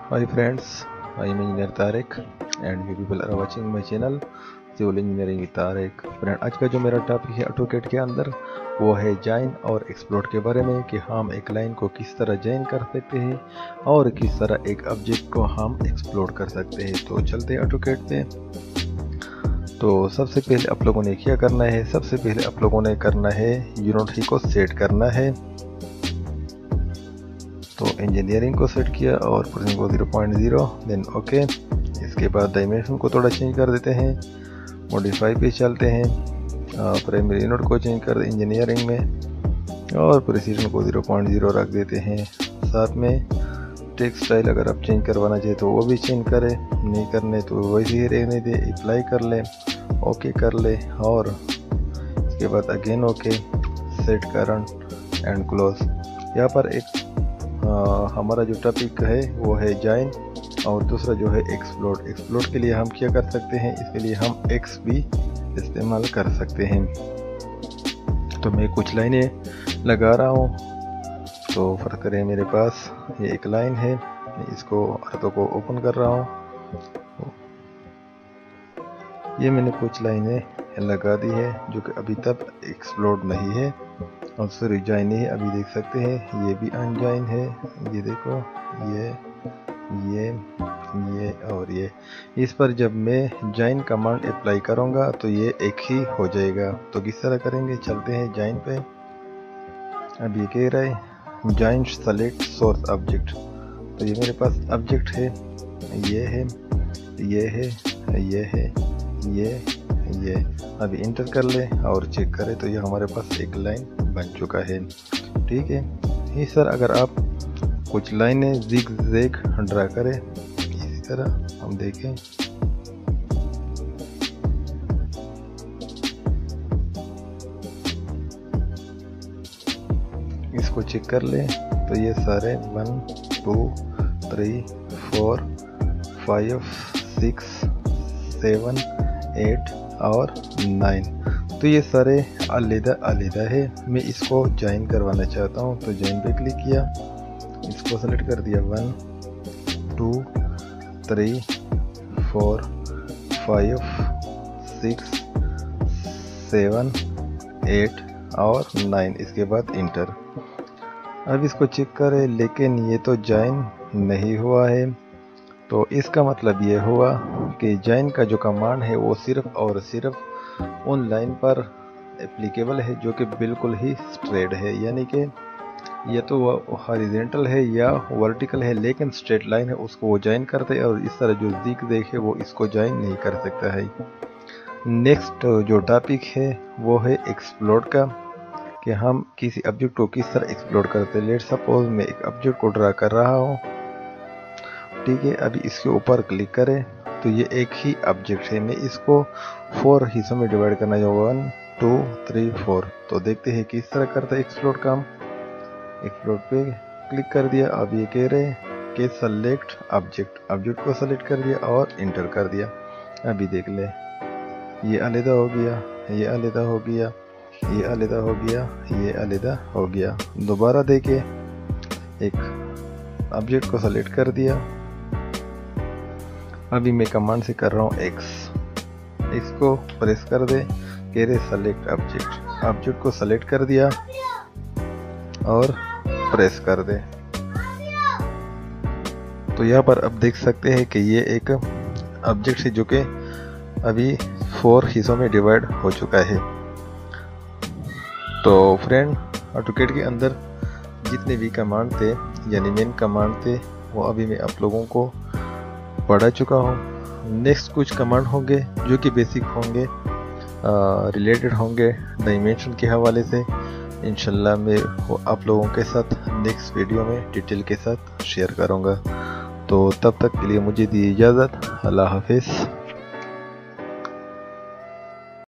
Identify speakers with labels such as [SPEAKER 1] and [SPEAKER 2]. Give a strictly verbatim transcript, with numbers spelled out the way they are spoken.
[SPEAKER 1] Hi friends, I am Engineer Tarek and you people are watching my channel Civil Engineering with Tarek. Friend, आज का जो मेरा topic है AutoCAD के अंदर वो है जॉइन और एक्सप्लोड के बारे में कि हम एक लाइन को किस तरह जॉइन कर सकते हैं और किस तरह एक ऑब्जेक्ट को हम एक्सप्लोड कर सकते हैं। तो चलते हैं ऑटोकेड पे। तो सबसे पहले आप लोगों ने क्या करना है, सबसे पहले आप लोगों ने करना है यूनिट ही को सेट करना है। तो इंजीनियरिंग को सेट किया और प्रोसेसिंग को zero point zero, then okay. इसके बाद डायमेंशन को थोड़ा चेंज कर देते हैं, मॉडिफाई पे चलते हैं, प्राइमरी यूनिट को चेंज कर दे इंजीनियरिंग में और प्रिसीजन को ज़ीरो पॉइंट ज़ीरो रख देते हैं। साथ में टेक्स्ट स्टाइल अगर आप चेंज करवाना चाहे तो वो भी चेंज करें, नहीं करने तो वैसे ही रहने दे। अप्लाई कर ले, ओके कर ले और इसके बाद again okay, set current and close. यहाँ पर एक आ, हमारा जो टॉपिक है वो है जॉइन और दूसरा जो है एक्सप्लोड। एक्सप्लोड के लिए हम क्या कर सकते हैं, इसके लिए हम एक्स भी इस्तेमाल कर सकते हैं। तो मैं कुछ लाइनें लगा रहा हूँ। तो फर्क करें, मेरे पास ये एक लाइन है, मैं इसको हाथों को ओपन कर रहा हूँ। ये मैंने कुछ लाइनें लगा दी है जो कि अभी तक एक्सप्लोड नहीं है और सॉरी जॉइन नहीं है। अभी देख सकते हैं ये भी अनजॉइन है, ये देखो, ये ये ये और ये। इस पर जब मैं जॉइन कमांड अप्लाई करूँगा तो ये एक ही हो जाएगा। तो किस तरह करेंगे, चलते हैं जॉइन पे। अब ये कह रहा है जॉइन सेलेक्ट सोर्स ऑब्जेक्ट। तो ये मेरे पास ऑब्जेक्ट है, ये है, ये है, ये है, ये ये। अभी इंटर कर ले और चेक करें तो ये हमारे पास एक लाइन बन चुका है। ठीक है, इस तरह अगर आप कुछ लाइनें जिग जैग ड्रा करें, इसी तरह हम देखें। इसको चेक कर ले तो ये सारे one two three four five six seven eight और नाइन, तो ये सारे अलग अलग है। मैं इसको जॉइन करवाना चाहता हूँ तो जॉइन पे क्लिक किया, इसको सेलेक्ट कर दिया, one two three four five six seven eight और नाइन। इसके बाद इंटर। अब इसको चेक करें, लेकिन ये तो जॉइन नहीं हुआ है। तो इसका मतलब ये हुआ कि जॉइन का जो कमांड है वो सिर्फ और सिर्फ उन लाइन पर एप्लीकेबल है जो कि बिल्कुल ही स्ट्रेट है, यानी कि ये तो हॉरिजॉन्टल है या वर्टिकल है, लेकिन स्ट्रेट लाइन है उसको वो जॉइन करते हैं। और इस तरह जो जिग जैग है वो इसको जॉइन नहीं कर सकता है। नेक्स्ट जो टॉपिक है वो है एक्सप्लोड का, कि हम किसी ऑब्जेक्ट को किस तरह एक्सप्लोड करते हैं। लेट सपोज मैं एक ऑब्जेक्ट को ड्रा कर रहा हूँ, ठीक है। अभी इसके ऊपर क्लिक करें तो ये एक ही ऑब्जेक्ट है, मैं इसको फोर हिस्सों में डिवाइड करना है, वन टू थ्री फोर। तो देखते हैं किस तरह करता है एक्सप्लोड काम। एक्सप्लोड पे क्लिक कर दिया। अब ये कह रहे हैं कि सेलेक्ट ऑब्जेक्ट, ऑब्जेक्ट को सेलेक्ट कर दिया और इंटर कर दिया। अभी देख ले, ये अलग हो गया, ये अलग हो गया, ये अलग हो गया, ये अलग हो गया। दोबारा देखे, एक ऑब्जेक्ट को सेलेक्ट कर दिया। अभी मैं कमांड से कर रहा हूँ एक्स, इसको प्रेस कर दे, कह रहे सेलेक्ट ऑब्जेक्ट, ऑब्जेक्ट को सेलेक्ट कर दिया और प्रेस कर दे। तो यहाँ पर अब देख सकते हैं कि ये एक ऑब्जेक्ट है जो कि अभी फोर हिस्सों में डिवाइड हो चुका है। तो फ्रेंड, ऑटोकेड के अंदर जितने भी कमांड थे यानी मेन कमांड थे वो अभी मैं आप लोगों को पढ़ा चुका हूँ। नेक्स्ट कुछ कमांड होंगे जो कि बेसिक होंगे, रिलेटेड होंगे डायमेंशन के हवाले से। इंशाल्लाह मैं वो आप लोगों के साथ नेक्स्ट वीडियो में डिटेल के साथ शेयर करूँगा। तो तब तक के लिए मुझे दी इजाज़त। अल्लाह हाफिज़।